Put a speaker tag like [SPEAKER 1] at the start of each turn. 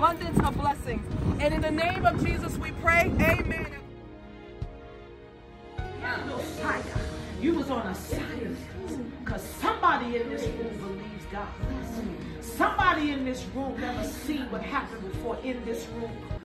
[SPEAKER 1] abundance of blessings. And in the name of Jesus we pray, amen.
[SPEAKER 2] You was on a side because somebody in this room believes God. Somebody in this room never seen what happened before in this room.